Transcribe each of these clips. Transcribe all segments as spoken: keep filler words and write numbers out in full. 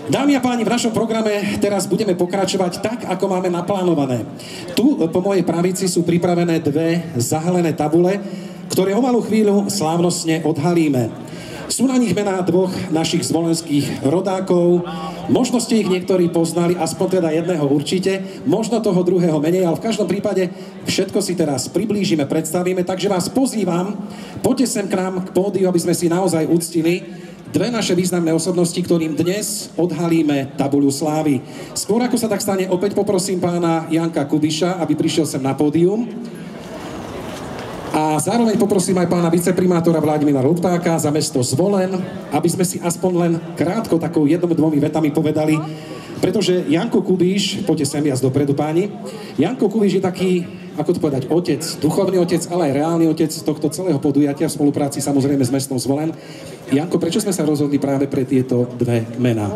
Dámy a páni, v našom programe teraz budeme pokračovať tak, ako máme naplánované. Tu po mojej pravici sú pripravené dve zahalené tabule, ktoré o malú chvíľu slávnostne odhalíme. Sú na nich mená dvoch našich zvolenských rodákov. Možno ste ich niektorí poznali, aspoň teda jedného určite, možno toho druhého menej, ale v každom prípade všetko si teraz priblížime, predstavíme, takže vás pozývam, poďte sem k nám k pódiu, aby sme si naozaj uctili dve naše významné osobnosti, ktorým dnes odhalíme tabuľu slávy. Skôr ako sa tak stane, opäť poprosím pána Janka Kubiša, aby prišiel sem na pódium. A zároveň poprosím aj pána viceprimátora Vladimíra Luptáka za mesto Zvolen, aby sme si aspoň len krátko takou jednom, dvomi vetami povedali, pretože Janko Kubiš, poďte sem viac dopredu páni, Janko Kubiš je taký, ako to povedať, otec, duchovný otec, ale aj reálny otec tohto celého podujatia v spolupráci samozrejme s mestom Zvolen. Janko, prečo sme sa rozhodli práve pre tieto dve mená?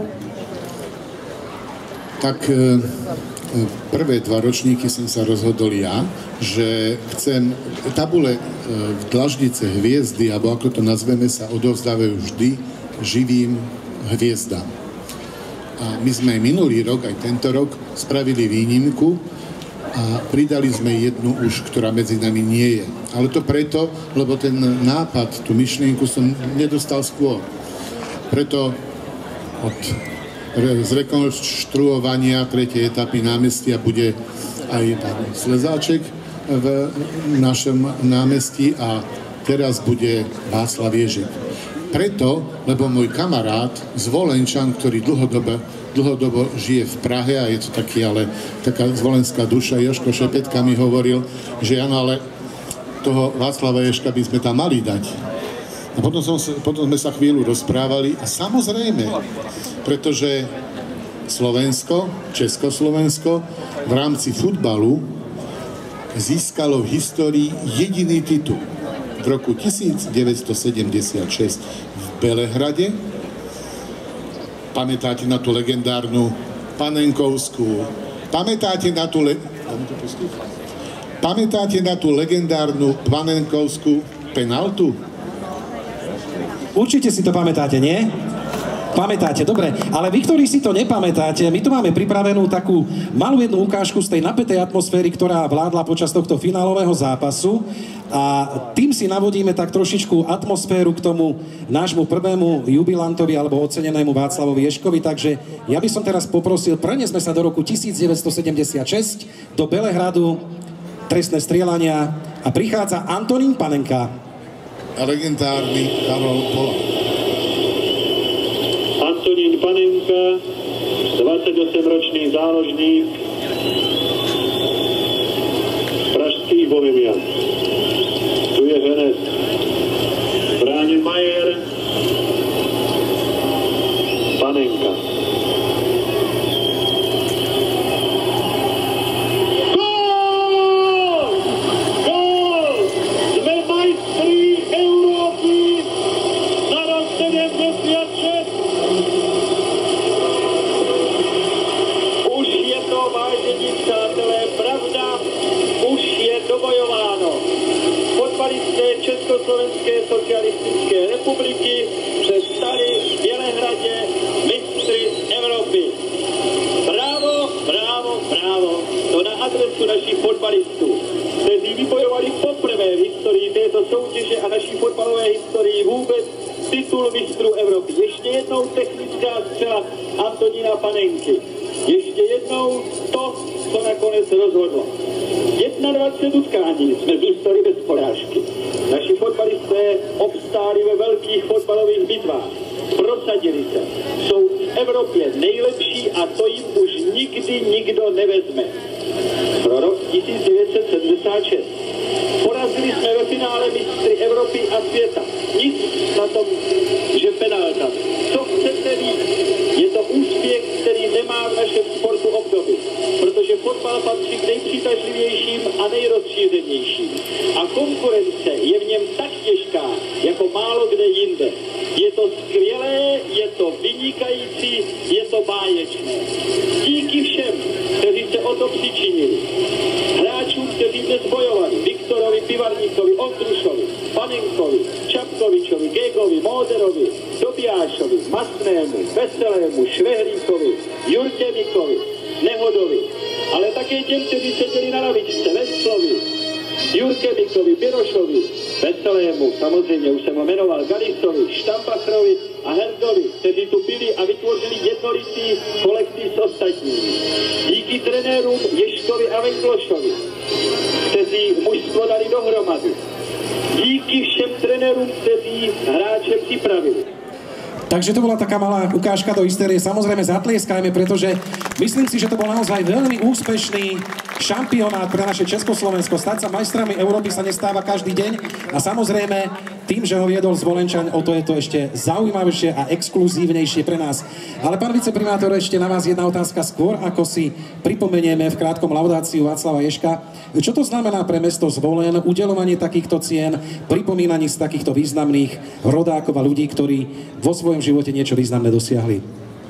Tak prvé dva ročníky som sa rozhodol ja, že chcem tabule v Dlaždice hviezdy, alebo ako to nazveme, sa odovzdávajú vždy živým hviezdám. A my sme aj minulý rok, aj tento rok spravili výnimku a pridali sme jednu už, ktorá medzi nami nie je. Ale to preto, lebo ten nápad, tú myšlienku som nedostal skôr. Preto od zrekonštruovania tretej etapy námestia bude aj pán Slezáček v našom námestí a teraz bude Václav Ježek. Preto, lebo môj kamarát Zvolenčan, ktorý dlhodobo, dlhodobo žije v Prahe a je to taký, ale taká zvolenská duša, Jožko Šepetka mi hovoril, že áno, ale toho Václava Ježka by sme tam mali dať. A potom, som, potom sme sa chvíľu rozprávali a samozrejme, pretože Slovensko, Československo v rámci futbalu získalo v histórii jediný titul. V roku devätnásťsedemdesiatšesť v Belehrade. Pamätáte na tú legendárnu Panenkovskú? Pamätáte na tú, le... Pamätáte na tú legendárnu Panenkovskú penaltu? Určite si to pamätáte, nie? Pamätáte, dobre. Ale vy, ktorí si to nepamätáte, my tu máme pripravenú takú malú jednu ukážku z tej napätej atmosféry, ktorá vládla počas tohto finálového zápasu. A tým si navodíme tak trošičku atmosféru k tomu nášmu prvému jubilantovi alebo ocenenému Václavovi Ježkovi. Takže ja by som teraz poprosil, prenesme sa do roku devätnásťsedemdesiatšesť do Belehradu, trestné strieľania a prichádza Antonín Panenka. A legendárny Karol Polák. Antonín Panenka, dvadsaťosemročný záložník pražských Bohemian. Tu je Henec. V bráne Majer. Panenka. Gól! Gól! Sme majstri Európy na rok sedemdesiatšesť. Už je to, vážení přátelé, pravda, už je dobojováno. Fotbalisté Československé socialistické republiky se stali v Bělehradě mistry Evropy. Bravo, bravo, bravo. To na adresu našich fotbalistů, kteří vybojovali poprvé v historii této soutěže a naší fotbalové historii vůbec titul mistrů Evropy. Ještě jednou technická střela Antonína Panenky. Ještě jednou to, co nakonec rozhodlo. dvacet jedna utkání jsme zůstali bez porážky. Naši fotbalisté obstáli ve velkých fotbalových bitvách. Prosadili se. Jsou v Evropě nejlepší a to jim už nikdy nikdo nevezme. Pro rok devätnásťsedemdesiat šesť. Porazili jsme ve finále mistry Evropy a světa. Nic na tom, že penalta. Co chcete víc? Je to úspěch, který nemá v našem sportu obdoby. Protože fotbal patří k nejpřitažlivějším a nejrozšířenějším. A konkurence je v něm tak těžká, jako málo kde jinde. Je to skvělé, je to vynikající, je to báječné. Díky všem, kteří se o to přičinili. Hráčům, kteří dnes bojovali, Viktorovi Pivarníkovi, Ondrušovi, Panenkovi, Čapkovičovi, Gegovi, Móderovi, Topiášovi, Masnému, Veselému, Švehlíkovi, Jurkemikovi, Nehodovi, ale také těm, kteří seděli na lavičce, Venclovi, Jurkemikovi, Birošovi, Veselému, samozřejmě už jsem ho jmenoval, Galisovi, Štampachrovi a Herdovi, kteří tu byli a vytvořili jednolitý kolektiv s ostatními. Díky trenérům Ješkovi a Venklošovi, kteří mužstvo dali dohromady. Díky všem trenérům, kteří hráče připravili. Takže to bola taká malá ukážka do histórie. Samozrejme zatlieskajme, pretože myslím si, že to bol naozaj veľmi úspešný šampionát pre naše Československo. Stať sa majstrami Európy sa nestáva každý deň a samozrejme tým, že ho viedol Zvolenčan, o to je to ešte zaujímavejšie a exkluzívnejšie pre nás. Ale pán viceprimátor, ešte na vás jedna otázka skôr, ako si pripomenieme v krátkom laudáciu Václava Ježka. Čo to znamená pre mesto Zvolen udeľovanie takýchto cien, pripomínaní z takýchto významných rodákov a ľudí, ktorí vo svojom živote niečo významné dosiahli?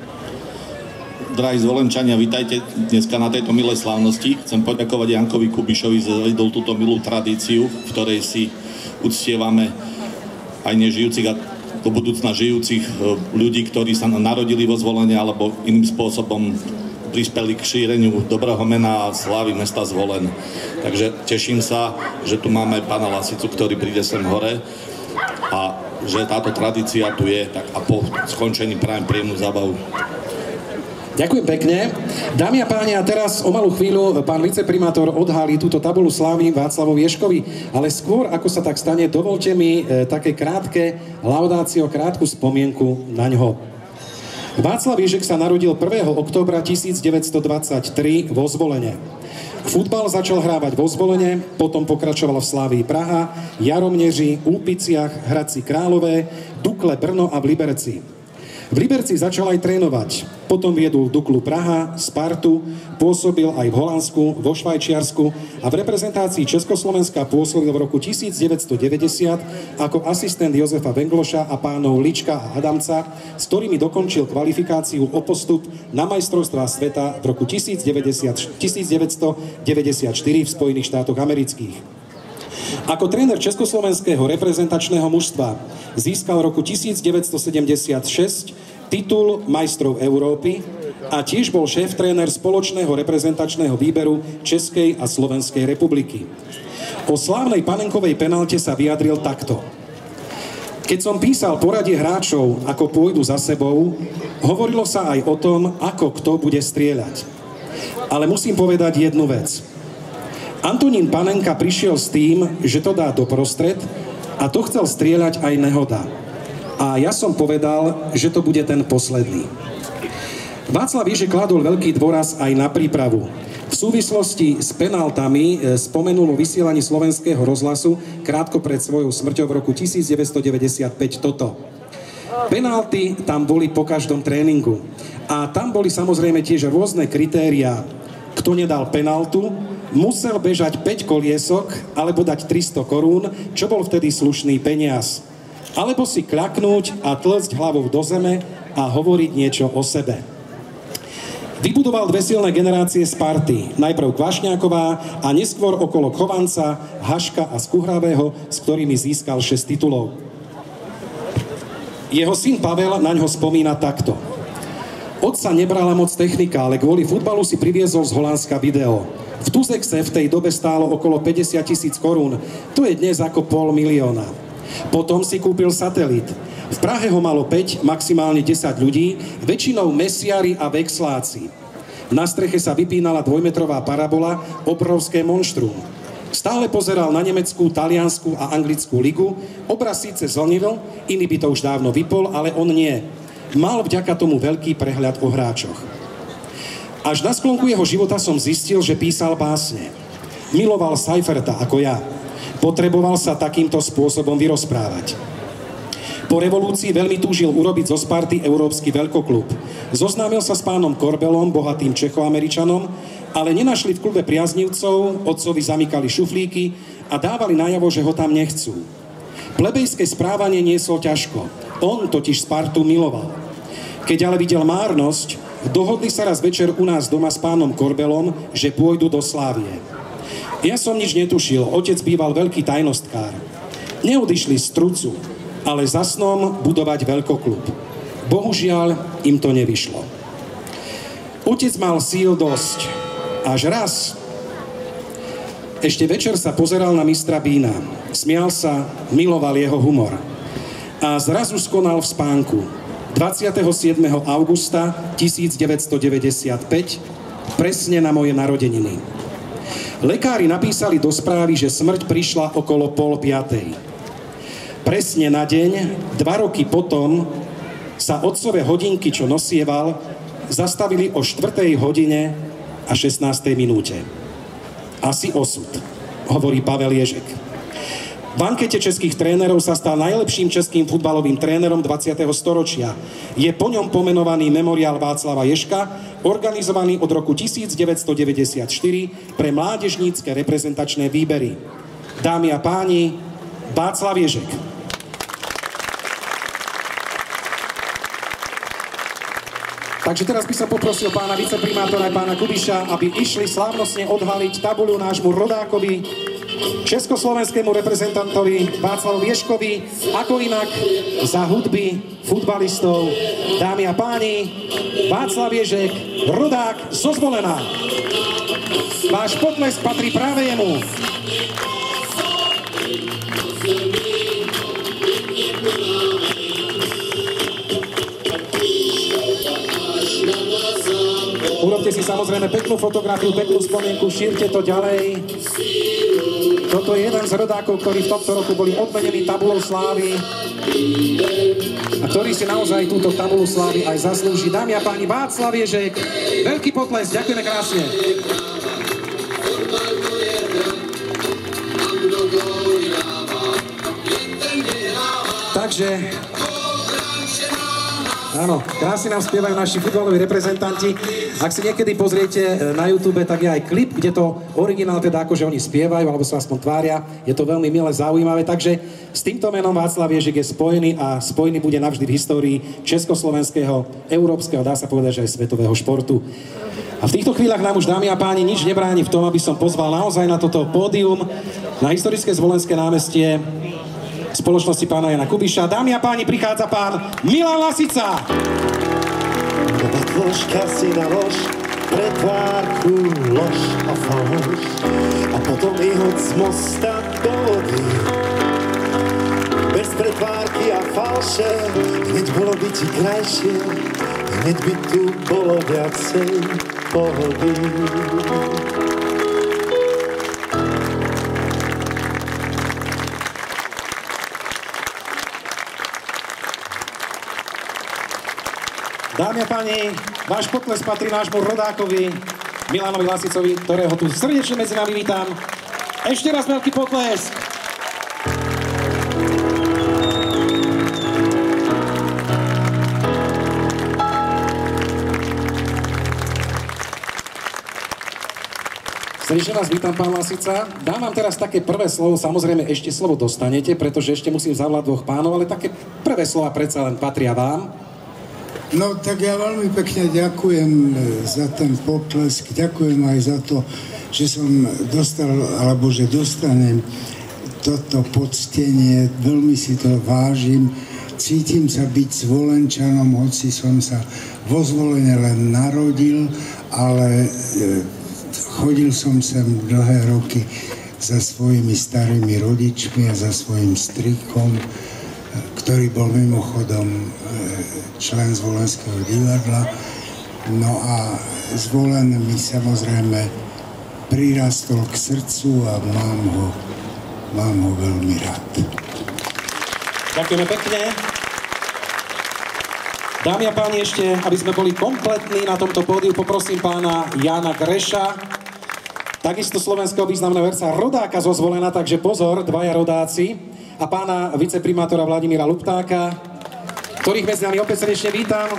Drahí Zvolenčania, vítajte dneska na tejto milej slávnosti. Chcem poďakovať Jankovi Kubišovi, že zavedol túto milú tradíciu, v ktorej si uctievame aj nežijúcich a do budúcna žijúcich ľudí, ktorí sa narodili vo Zvolene alebo iným spôsobom prispeli k šíreniu dobrého mena a slávy mesta Zvolen. Takže teším sa, že tu máme pána Lasicu, ktorý príde sem hore a že táto tradícia tu je, tak a po skončení prajem príjemnú zábavu. Ďakujem pekne. Dámy a páni, a teraz o malú chvíľu pán viceprimátor odhalí túto tabulu slávy Václavovi Ježkovi, ale skôr, ako sa tak stane, dovolte mi e, také krátke laudácio, krátku spomienku na ňo. Václav Ježek sa narodil prvého októbra tisícdeväťstodvadsaťtri vo Zvolene. Futbal začal hrávať vo Zvolene, potom pokračoval v Slávii Praha, Jaromneži, Úpiciach, Hradci Králové, Dukle Brno a v Liberci. V Liberci začal aj trénovať, potom viedol Duklu Praha, Spartu, pôsobil aj v Holandsku, vo Švajčiarsku a v reprezentácii Československa pôsobil v roku tisícdeväťstodeväťdesiat ako asistent Jozefa Vengloša a pánov Lička a Adamca, s ktorými dokončil kvalifikáciu o postup na majstrovstvá sveta v roku tisícdeväťstodeväťdesiatštyri v Spojených štátoch amerických. Ako tréner československého reprezentačného mužstva získal v roku tisícdeväťstosedemdesiatšesť titul majstrov Európy a tiež bol šéf-tréner spoločného reprezentačného výberu Českej a Slovenskej republiky. O slávnej panenkovej penalte sa vyjadril takto. Keď som písal poradie hráčov, ako pôjdu za sebou, hovorilo sa aj o tom, ako kto bude strieľať. Ale musím povedať jednu vec. Antonín Panenka prišiel s tým, že to dá doprostred a to chcel strieľať aj Nehoda. A ja som povedal, že to bude ten posledný. Václav Ježek kladol veľký dôraz aj na prípravu. V súvislosti s penáltami spomenul o vysielaní slovenského rozhlasu krátko pred svojou smrťou v roku tisícdeväťstodeväťdesiatpäť toto. Penálty tam boli po každom tréningu. A tam boli samozrejme tiež rôzne kritériá. Kto nedal penáltu, musel bežať päť koliesok alebo dať tristo korún, čo bol vtedy slušný peniaz. Alebo si kľaknúť a tlcť hlavou do zeme a hovoriť niečo o sebe. Vybudoval dve silné generácie Sparty. Najprv Kvašňáková a neskôr okolo Chovanca, Haška a Skuhravého, s ktorými získal šesť titulov. Jeho syn Pavel naňho spomína takto. Otca nebrala moc technika, ale kvôli futbalu si priviezol z Holandska video. V Tuzexe v tej dobe stálo okolo päťdesiat tisíc korún. To je dnes ako pol milióna. Potom si kúpil satelit. V Prahe ho malo päť, maximálne desať ľudí, väčšinou mesiari a vexláci. Na streche sa vypínala dvojmetrová parabola, obrovské monštrum. Stále pozeral na nemeckú, taliansku a anglickú ligu. Obraz síce zlnil, iný by to už dávno vypol, ale on nie. Mal vďaka tomu veľký prehľad o hráčoch. Až na sklonku jeho života som zistil, že písal básne. Miloval Seiferta ako ja. Potreboval sa takýmto spôsobom vyrozprávať. Po revolúcii veľmi túžil urobiť zo Sparty európsky veľkoklub. Zoznámil sa s pánom Korbelom, bohatým Čechoameričanom, ale nenašli v klube priaznivcov, otcovi zamykali šuflíky a dávali najavo, že ho tam nechcú. Plebejské správanie niesol ťažko. On totiž Spartu miloval. Keď ale videl márnosť, dohodli sa raz večer u nás doma s pánom Korbelom, že pôjdu do Slávie. Ja som nič netušil, otec býval veľký tajnostkár. Neodišli z trucu, ale za snom budovať veľkoklub. Bohužiaľ im to nevyšlo. Otec mal síl dosť. Až raz ešte večer sa pozeral na mistra Bína. Smial sa, miloval jeho humor. A zrazu skonal v spánku. dvadsiateho siedmeho augusta tisícdeväťstodeväťdesiatpäť, presne na moje narodeniny. Lekári napísali do správy, že smrť prišla okolo pol piatej. Presne na deň, dva roky potom, sa otcové hodinky, čo nosieval, zastavili o štvrtej hodine a šestnástej minúte. Asi osud, hovorí Pavel Ježek. V ankete českých trénerov sa stal najlepším českým futbalovým trénerom dvadsiateho storočia. Je po ňom pomenovaný memoriál Václava Ježka, organizovaný od roku tisícdeväťstodeväťdesiatštyri pre mládežnícke reprezentačné výbery. Dámy a páni, Václav Ježek. Takže teraz by som poprosil pána viceprimátora a pána Kubiša, aby išli slávnostne odhaliť tabuľu nášmu rodákovi, československému reprezentantovi Václavovi Ježkovi, ako inak za hudby futbalistov. Dámy a páni, Václav Ježek, rodák zo Zvolena. Váš potlesk patrí práve jemu. Urobte si samozrejme peknú fotografiu, peknú spomienku, šírte to ďalej. Toto je jeden z rodákov, ktorí v tomto roku boli odmenení tabulou slávy a ktorý si naozaj túto tabulu slávy aj zaslúži. Dámy a páni, Václav Ježek, veľký potlesk, ďakujeme krásne. Takže áno, krásne nám spievajú naši futbaloví reprezentanti. Ak si niekedy pozriete na YouTube, tak je aj klip, kde to originál teda akože oni spievajú, alebo sa aspoň tvária. Je to veľmi milé, zaujímavé. Takže s týmto menom Václav Ježek je spojený a spojený bude navždy v histórii československého, európskeho, dá sa povedať, že aj svetového športu. A v týchto chvíľach nám už, dámy a páni, nič nebráni v tom, aby som pozval naozaj na toto pódium, na historické Zvolenské námestie spoločnosti pána Jana Kubiša. Dámy a páni, prichádza pán Milan Lasica. Doba tložka si nalož, pretvárku, lož a falš, a potom i hoď z mosta do vody. Bez pretvárky a falše, hneď bolo by ti krajšie, hneď by tu bolo viacej pohody. Dámy a páni, váš potlesk patrí nášmu rodákovi Milanovi Lasicovi, ktorého tu srdečne medzi nami vítam. Ešte raz veľký potlesk. Srdečne vás vítam, pán Lasica. Dám vám teraz také prvé slovo, samozrejme ešte slovo dostanete, pretože ešte musím zavolať dvoch pánov, ale také prvé slova predsa len patria vám. No tak ja veľmi pekne ďakujem za ten potlesk, ďakujem aj za to, že som dostal, alebo že dostanem toto poctenie, veľmi si to vážim, cítim sa byť Zvolenčanom, hoci som sa vo Zvolene len narodil, ale chodil som sem dlhé roky za svojimi starými rodičmi a za svojim strikom, ktorý bol mimochodom člen Zvolenského divadla. No a Zvolen mi samozrejme prirastol k srdcu a mám ho, mám ho veľmi rád. Ďakujeme pekne. Dámy a páni, ešte, aby sme boli kompletní na tomto pódiu, poprosím pána Jána Greša, takisto slovenského významného herca, rodáka zo Zvolena, takže pozor, dvaja rodáci, a pána viceprimátora Vladimíra Luptáka, ktorých medzi nami opäť srdečne vítam.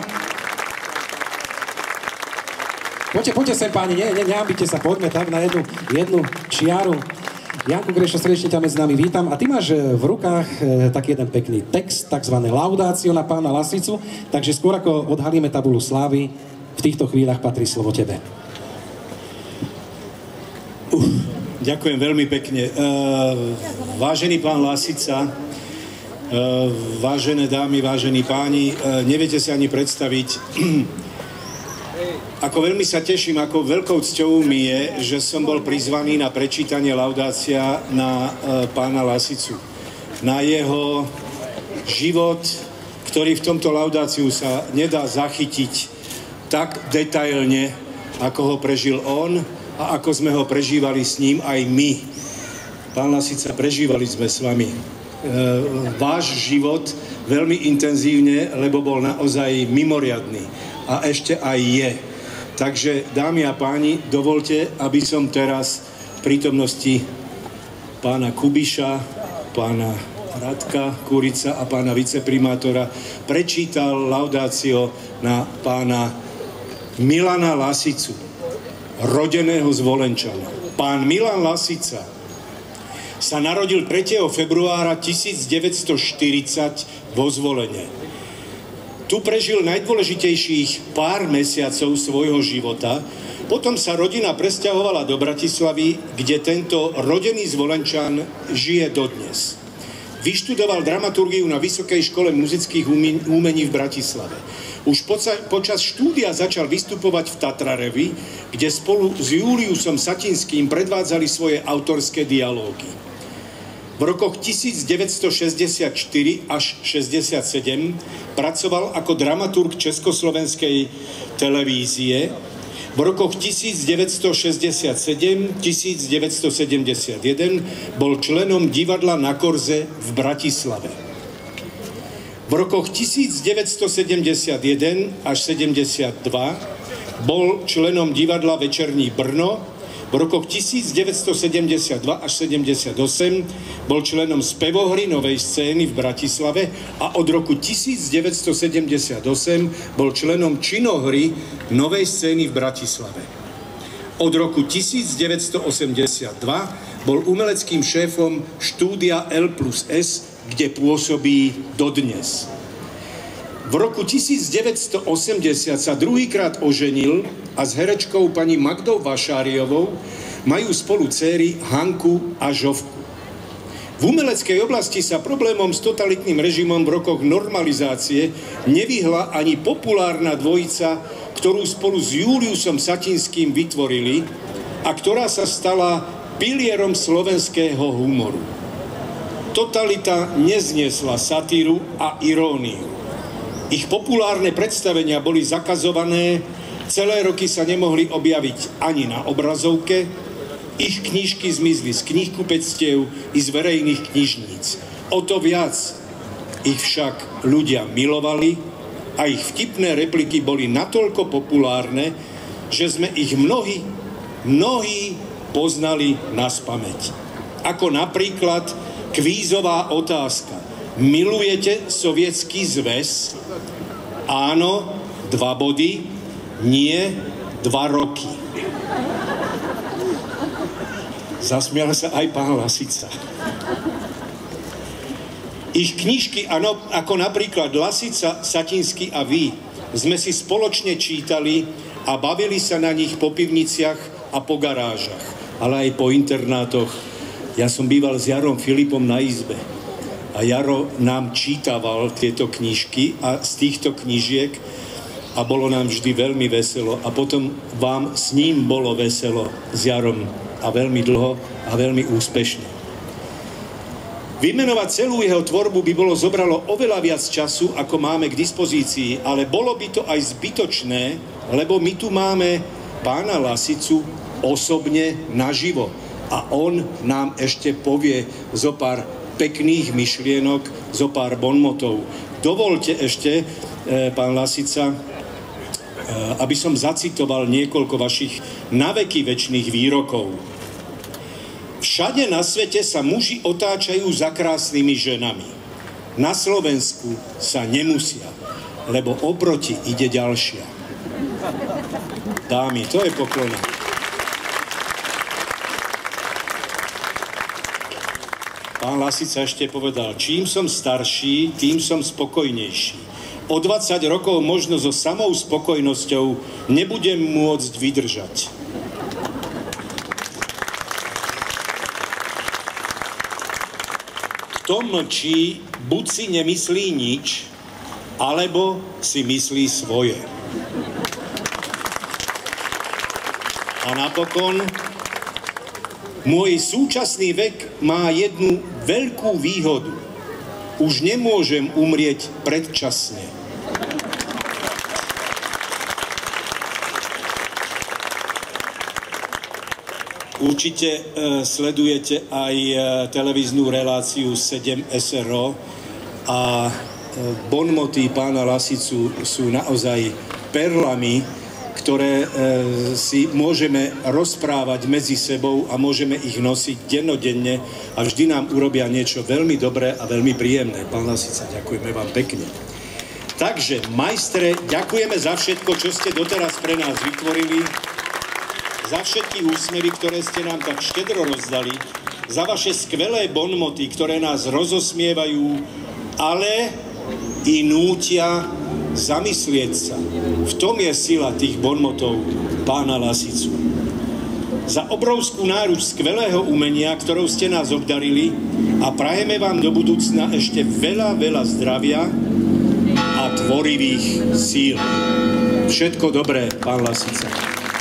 Poďte, poďte sem, páni, nie, nie, neambite sa, poďme tak na jednu, jednu čiaru. Janku Grešo, srdečne ťa medzi nami vítam. A ty máš v rukách e, taký jeden pekný text, takzvané laudácio na pána Lasicu, takže skôr ako odhalíme tabulu slávy, v týchto chvíľach patrí slovo tebe. Uh, ďakujem veľmi pekne. Uh, vážený pán Lasica, Vážené dámy, vážení páni, neviete si ani predstaviť, ako veľmi sa teším, ako veľkou cťou mi je, že som bol prizvaný na prečítanie laudácia na pána Lasicu. Na jeho život, ktorý v tomto laudáciu sa nedá zachytiť tak detailne, ako ho prežil on a ako sme ho prežívali s ním aj my. Pán Lasica, prežívali sme s vami e, váš život veľmi intenzívne, lebo bol naozaj mimoriadny. A ešte aj je. Takže, dámy a páni, dovolte, aby som teraz v prítomnosti pána Kubiša, pána Radka Kurica a pána viceprimátora prečítal laudácio na pána Milana Lasicu, rodeného z Volenčana. Pán Milan Lasica sa narodil tretieho februára tisícdeväťstoštyridsať vo Zvolene. Tu prežil najdôležitejších pár mesiacov svojho života, potom sa rodina presťahovala do Bratislavy, kde tento rodený Zvolenčan žije dodnes. Vyštudoval dramaturgiu na Vysokej škole muzických umení v Bratislave. Už počas štúdia začal vystupovať v Tatrarevi, kde spolu s Juliusom Satinským predvádzali svoje autorské dialógy. V rokoch devätnásťstošesťdesiatštyri až šesťdesiatsedem pracoval ako dramaturg Československej televízie. V rokoch devätnásťstošesťdesiatsedem až devätnásťstosedemdesiatjeden bol členom divadla Na Korze v Bratislave. V rokoch devätnásťstosedemdesiatjeden až sedemdesiatdva bol členom divadla Večerní Brno. V rokoch devätnásťstosedemdesiatdva až sedemdesiatosem bol členom spevohry Novej scény v Bratislave a od roku devätnásťstosedemdesiatosem bol členom činohry Novej scény v Bratislave. Od roku devätnásťstoosemdesiatdva bol umeleckým šéfom štúdia L plus S, kde pôsobí dodnes. V roku devätnásťstoosemdesiat sa druhýkrát oženil a s herečkou pani Magdou Vašáriovou majú spolu dcéry Hanku a Žovku. V umeleckej oblasti sa problémom s totalitným režimom v rokoch normalizácie nevyhla ani populárna dvojica, ktorú spolu s Juliusom Satinským vytvorili a ktorá sa stala pilierom slovenského humoru. Totalita nezniesla satíru a iróniu. Ich populárne predstavenia boli zakazované, celé roky sa nemohli objaviť ani na obrazovke, ich knižky zmizli z knihkupectiev i z verejných knižníc. O to viac ich však ľudia milovali a ich vtipné repliky boli natoľko populárne, že sme ich mnohí, mnohí poznali naspamäť. Ako napríklad kvízová otázka. Milujete Sovietský zväz? Áno, dva body, nie, dva roky. Zasmial sa aj pán Lasica. Ich knižky, ano, ako napríklad Lasica, Satinský a vy, sme si spoločne čítali a bavili sa na nich po pivniciach a po garážach, ale aj po internátoch. Ja som býval s Jarom Filipom na izbe. A Jaro nám čítaval tieto knižky a z týchto knižiek a bolo nám vždy veľmi veselo. A potom vám s ním bolo veselo s Jarom a veľmi dlho a veľmi úspešne. Vymenovať celú jeho tvorbu by bolo zobralo oveľa viac času, ako máme k dispozícii, ale bolo by to aj zbytočné, lebo my tu máme pána Lasicu osobne naživo. A on nám ešte povie zo pár pekných myšlienok, zo pár bonmotov. Dovolte ešte, e, pán Lasica, e, aby som zacitoval niekoľko vašich naveky večných výrokov. Všade na svete sa muži otáčajú za krásnymi ženami. Na Slovensku sa nemusia, lebo oproti ide ďalšia. Dámy, to je poklona. Pán Lasica ešte povedal, čím som starší, tým som spokojnejší. O dvadsať rokov možno so samou spokojnosťou nebudem môcť vydržať. K kto mlčí, buď si nemyslí nič, alebo si myslí svoje. A napokon, môj súčasný vek má jednu veľkú výhodu. Už nemôžem umrieť predčasne. Určite e, sledujete aj e, televíznu reláciu sedem es er o a e, bonmoty pána Lasicu sú naozaj perlami, ktoré e, si môžeme rozprávať medzi sebou a môžeme ich nosiť dennodenne a vždy nám urobia niečo veľmi dobré a veľmi príjemné. Pán Lasica, ďakujeme vám pekne. Takže, majstre, ďakujeme za všetko, čo ste doteraz pre nás vytvorili, za všetky úsmevy, ktoré ste nám tak štedro rozdali, za vaše skvelé bonmoty, ktoré nás rozosmievajú, ale i nútia zamyslieť sa. V tom je sila tých bonmotov pána Lasicu. Za obrovskú náruč skvelého umenia, ktorou ste nás obdarili a prajeme vám do budúcna ešte veľa, veľa zdravia a tvorivých síl. Všetko dobré, pán Lasica.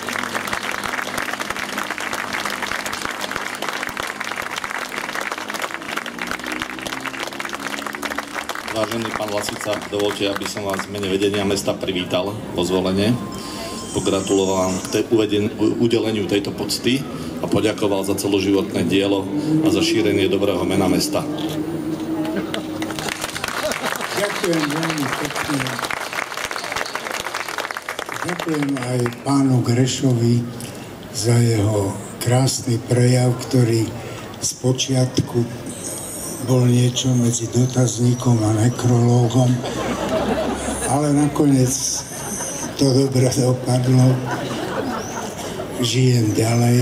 Vážený pán Lasica, dovolte, aby som vás v mene vedenia mesta privítal vo zvolenie, pogratuloval k te- uveden- udeleniu tejto pocty a poďakoval za celoživotné dielo a za šírenie dobrého mena mesta. Ďakujem veľmi pekne. Ďakujem aj pánu Grešovi za jeho krásny prejav, ktorý z počiatku bol niečo medzi dotazníkom a nekrológom, ale nakoniec to dobre dopadlo. Žijem ďalej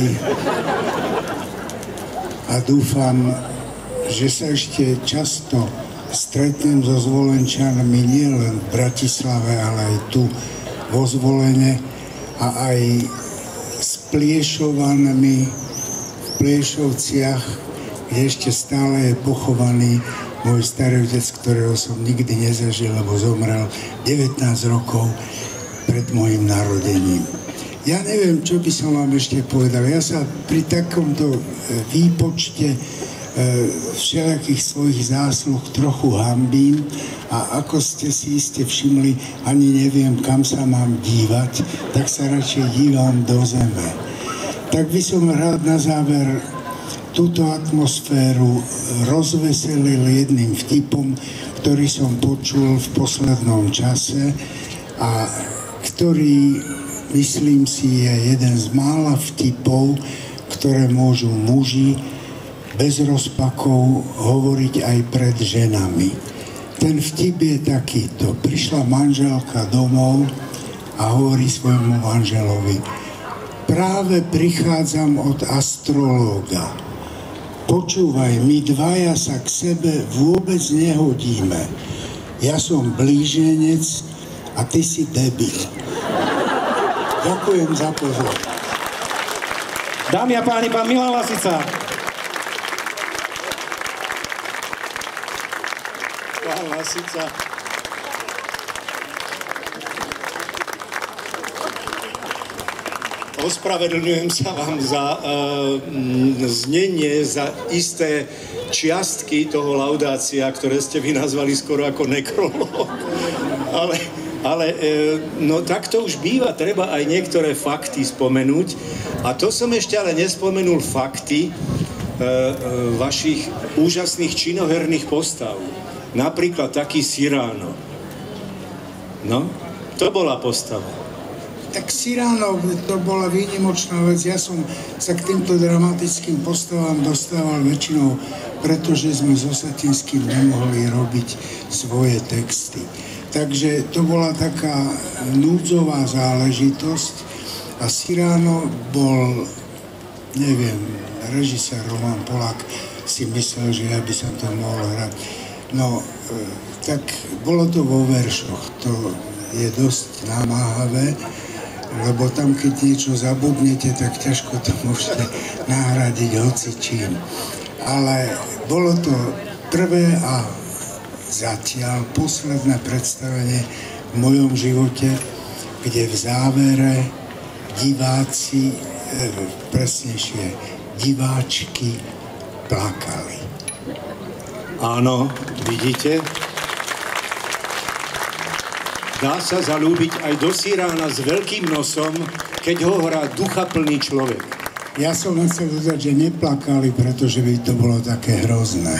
a dúfam, že sa ešte často stretnem so Zvolenčanmi nielen v Bratislave, ale aj tu vo Zvolene a aj s Pliešovanmi v Pliešovciach, kde ešte stále je pochovaný môj starý otec, ktorého som nikdy nezažil, lebo zomrel devätnásť rokov pred môjim narodením. Ja neviem, čo by som vám ešte povedal. Ja sa pri takomto výpočte všelijakých svojich zásluh trochu hanbím a ako ste si iste všimli, ani neviem, kam sa mám dívať, tak sa radšej dívam do zeme. Tak by som rád na záver túto atmosféru rozveselil jedným vtipom, ktorý som počul v poslednom čase a ktorý, myslím si, je jeden z mála vtipov, ktoré môžu muži bez rozpakov hovoriť aj pred ženami. Ten vtip je takýto. Prišla manželka domov a hovorí svojmu manželovi: práve prichádzam od astrológa. Počúvaj, my dvaja sa k sebe vôbec nehodíme. Ja som blíženec a ty si debil. Ďakujem za pozornosť. Dámy a páni, pán Milan Lasica. Pán Lasica. Ospravedlňujem sa vám za uh, znenie, za isté čiastky toho laudácia, ktoré ste vy nazvali skoro ako nekrológ. Ale, ale uh, no takto už býva, treba aj niektoré fakty spomenúť. A to som ešte ale nespomenul fakty uh, uh, vašich úžasných činoherných postav. Napríklad taký Cyrano. No, to bola postava. Tak Cyrano, to bola výnimočná vec. Ja som sa k týmto dramatickým postavám dostával väčšinou, pretože sme s Osatinským nemohli robiť svoje texty. Takže to bola taká núdzová záležitosť a Cyrano bol, neviem, režisér Roman Polák si myslel, že ja by som to mohol hrať. No, tak bolo to vo veršoch. To je dosť namáhavé, lebo tam, keď niečo zabudnete, tak ťažko to môžete nahradiť hocičím. Ale bolo to prvé a zatiaľ posledné predstavenie v mojom živote, kde v závere diváci, presnejšie diváčky, plakali. Áno, vidíte? Dá sa zalúbiť aj do Sirána s veľkým nosom, keď ho hrá duchaplný človek. Ja som len chcel dodať, že neplakali, pretože by to bolo také hrozné.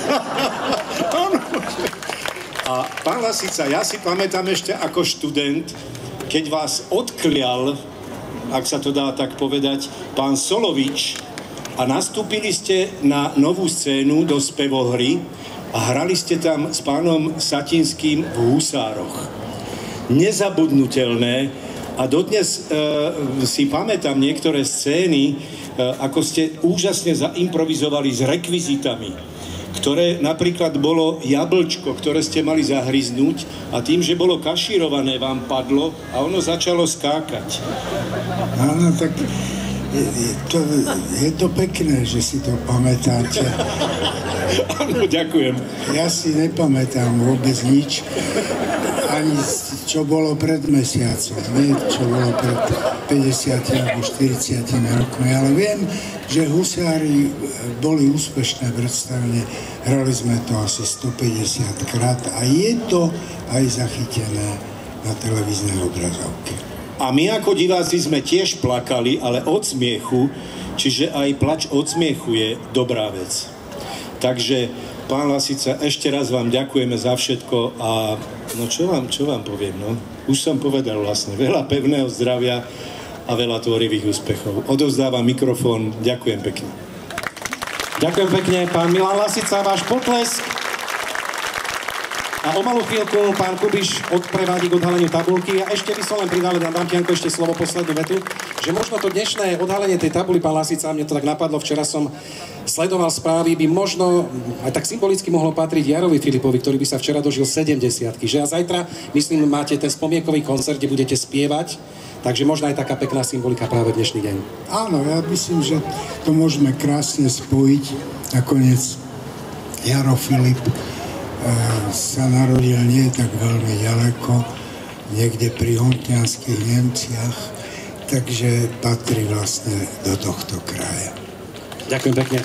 A pán Lasica, ja si pamätám ešte ako študent, keď vás odklial, ak sa to dá tak povedať, pán Solovič a nastúpili ste na novú scénu do spevohry a hrali ste tam s pánom Satinským v Husároch. Nezabudnutelné. A dodnes e, si pamätám niektoré scény, e, ako ste úžasne zaimprovizovali s rekvizitami, ktoré napríklad bolo jablčko, ktoré ste mali zahryznúť a tým, že bolo kašírované, vám padlo a ono začalo skákať. Áno, tak je, je, to, je to pekné, že si to pamätáte. Áno, ďakujem. Ja si nepamätám vôbec nič, ani čo bolo pred mesiacom, nie čo bolo pred päťdesiatimi alebo štyridsiatimi rokmi, ale viem, že Husári boli úspešné predstavenie, hrali sme to asi stopäťdesiat krát a je to aj zachytené na televíznej obrazovke. A my ako diváci sme tiež plakali, ale od smiechu, čiže aj plač od smiechu je dobrá vec. Takže, pán Lasica, ešte raz vám ďakujeme za všetko a no čo vám, čo vám poviem, no? Už som povedal vlastne, veľa pevného zdravia a veľa tvorivých úspechov. Odovzdávam mikrofón, ďakujem pekne. Ďakujem pekne, pán Milan Lasica, váš potlesk. A o malú chvíľku pán Kubiš odprevádí k odhaleniu tabulky. A ešte by som len pridal, dám ti Janko ešte slovo, poslednú vetu, že možno to dnešné odhalenie tej tabuly, pán Lasica, mne to tak napadlo, včera som sledoval správy, by možno aj tak symbolicky mohlo patriť Jarovi Filipovi, ktorý by sa včera dožil sedemdesiatky. Že a zajtra, myslím, máte ten spomienkový koncert, kde budete spievať, takže možno aj taká pekná symbolika práve dnešný deň. Áno, ja myslím, že to môžeme krásne spojiť. Nakoniec Jaro Filip sa narodil nie tak veľmi ďaleko, niekde pri hontianských Nemciach, takže patrí vlastne do tohto kraja. Ďakujem pekne.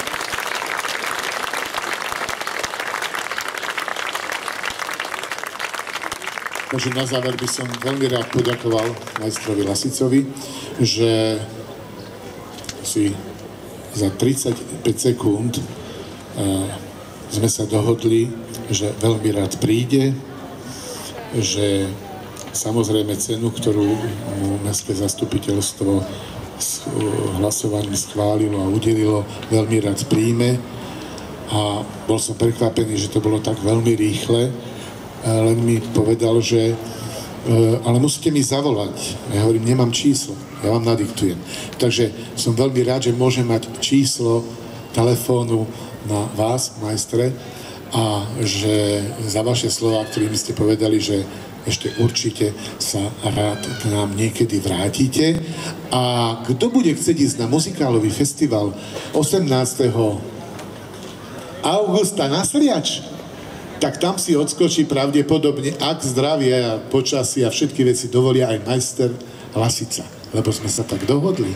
Takže na záver by som veľmi rád poďakoval majstrovi Lasicovi, že si za tridsaťpäť sekúnd sme sa dohodli, že veľmi rád príde, že samozrejme cenu, ktorú mu mestské zastupiteľstvo hlasovaním schválilo a udelilo, veľmi rád príjme. A bol som prekvapený, že to bolo tak veľmi rýchle, len mi povedal, že ale musíte mi zavolať. Ja hovorím, nemám číslo, ja vám nadiktujem. Takže som veľmi rád, že môžem mať číslo telefónu na vás, majstre, a že za vaše slova, ktorými ste povedali, že ešte určite sa rád k nám niekedy vrátite. A kto bude chcieť ísť na muzikálový festival osemnásteho augusta na Sliač, tak tam si odskočí pravdepodobne, ak zdravie a počasie a všetky veci dovolia, aj majster Lasica. Lebo sme sa tak dohodli,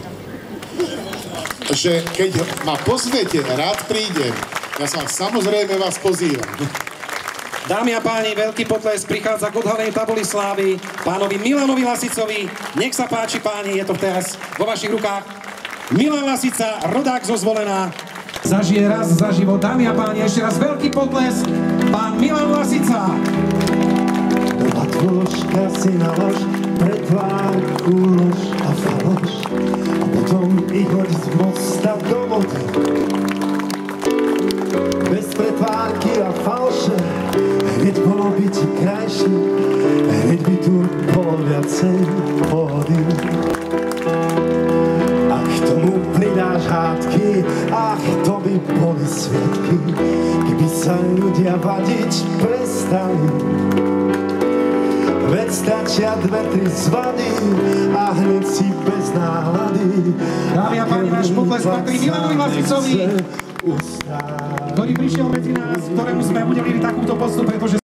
že keď ma pozvete, rád prídem. Ja sa samozrejme vás pozývam. Dámy a páni, veľký potlesk prichádza k odhaleniu tabuly slávy pánovi Milanovi Lasicovi. Nech sa páči, páni, je to teraz vo vašich rukách. Milan Lasica, rodák zo Zvolená, zažije raz za život. Dámy a páni, ešte raz veľký potlesk, pán Milan Lasica. A tvožka si nalož, pretvárku lož a faloš, a potom ich hoď z mosta do vody. Bez pretvárky a falše, hneď bolo by ti krajšie, hneď by tu bolo viacej pohody. A k tomu pridáš hádky, ach, to by boli sviatky, keby sa ľudia vadiť prestali. Veď stačia dve, tri zvady a hneď si bez náhlady. Dámy a páni, náš potlesk patrí Milanovi Lasicovi. Ustáť. ktorý prišiel medzi nás, ktorému sme udelili takúto poctu, pretože